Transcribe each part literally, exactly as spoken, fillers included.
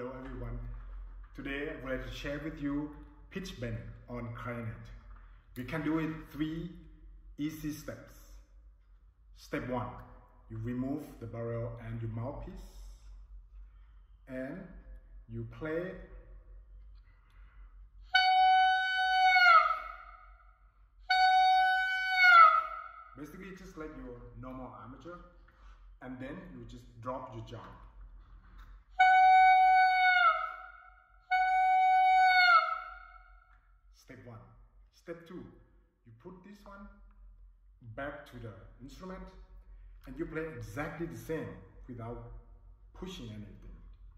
Hello everyone. Today I would like to share with you pitch bend on clarinet. We can do it three easy steps. Step one, you remove the barrel and your mouthpiece, and you play basically just like your normal armature, and then you just drop your jaw. Step one. Step two, you put this one back to the instrument and you play exactly the same without pushing anything.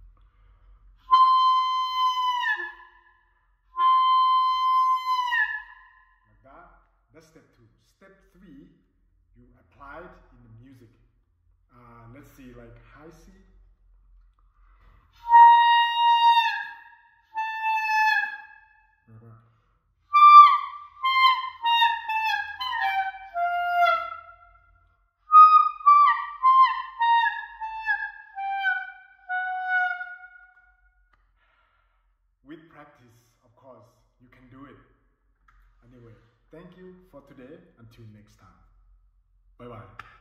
Like that. That's step two. Step three, you apply it in the music. Uh, let's see, like high C. With practice, of course, you can do it. Anyway, thank you for today. Until next time. Bye bye.